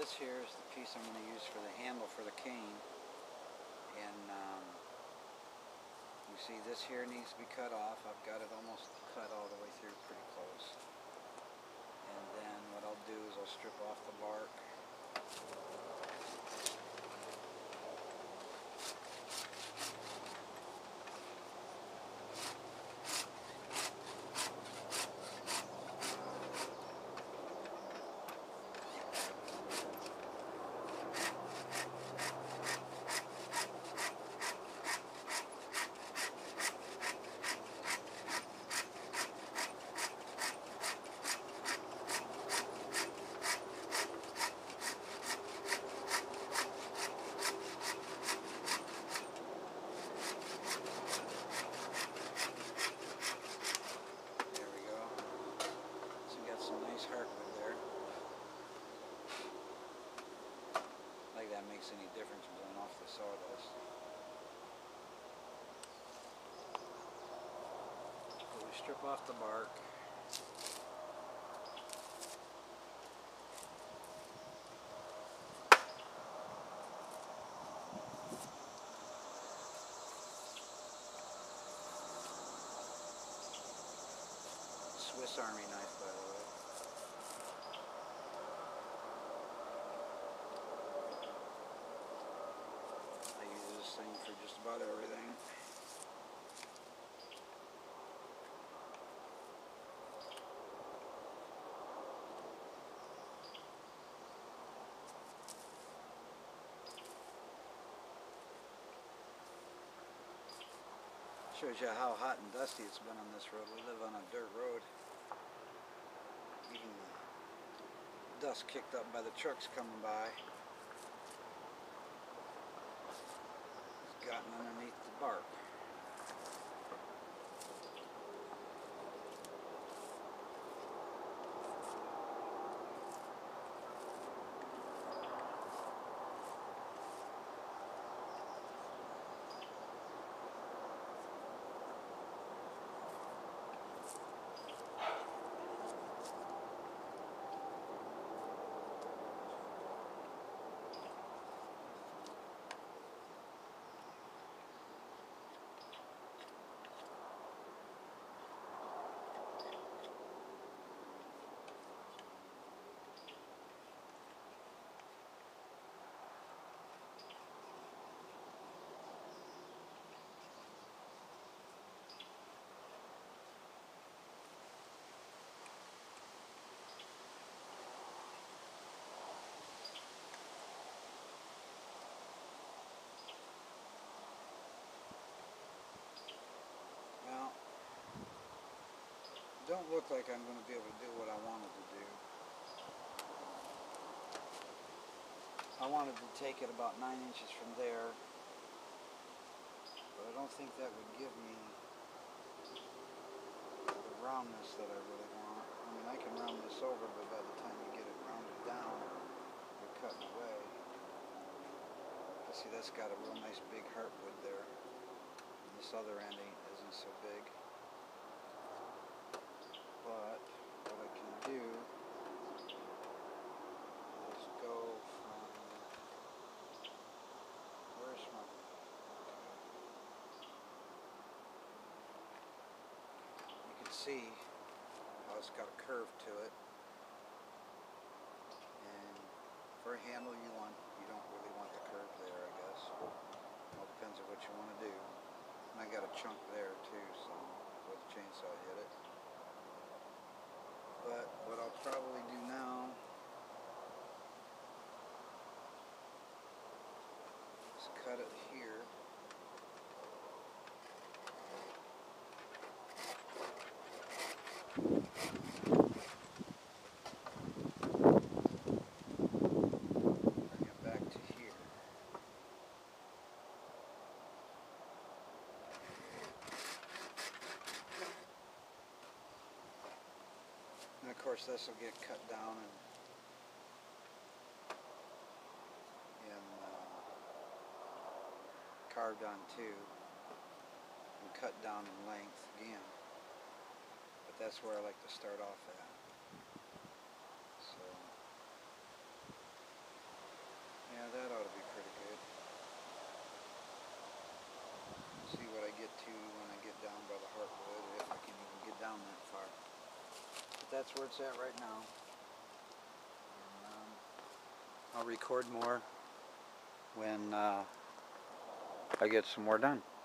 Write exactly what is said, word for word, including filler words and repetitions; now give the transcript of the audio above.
this here is the piece I'm going to use for the handle for the cane, and um, you see this here needs to be cut off. I've got it almost cut all the way through, pretty close. And then what I'll do is I'll strip off the bark. Heartwood there. Like that makes any difference blowing off the sawdust. So we strip off the bark. Swiss Army knife, by the way. Thing for just about everything. Shows you how hot and dusty it's been on this road. We live on a dirt road. Even the dust kicked up by the trucks coming by. Gotten underneath the bark. Don't look like I'm going to be able to do what I wanted to do. I wanted to take it about nine inches from there, but I don't think that would give me the roundness that I really want. I mean, I can round this over, but by the time you get it rounded down, you're cutting away. But see, that's got a real nice big heartwood there. And this other end ain't, isn't so big. But what I can do is go from, where's my, you can see how it's got a curve to it, and for a handle you want, you don't really want the curve there, I guess. It all depends on what you want to do. And I got a chunk there too, so let the chainsaw hit it. But what I'll probably do now is cut it here. Bring it back to here. And of course this will get cut down and, and uh, carved on too, and cut down in length again. But that's where I like to start off at. So that's where it's at right now. And, um, I'll record more when uh, I get some more done.